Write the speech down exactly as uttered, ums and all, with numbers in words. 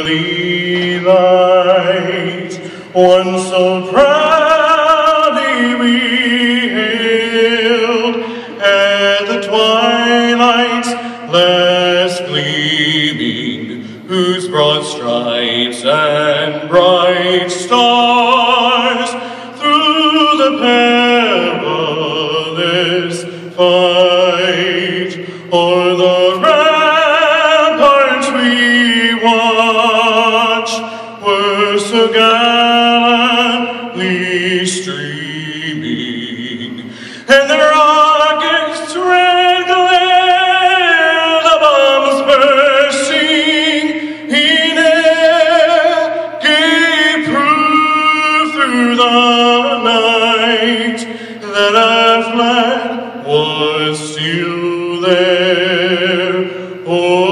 early light, once so proudly we hailed at the twilight's last gleaming, whose broad stripes and bright stars through the perilous fight o'er the ramparts we watched were so gallantly streaming, and their rockets' red glare, the bombs bursting in air, gave proof through the night that our flag was still there. Oh,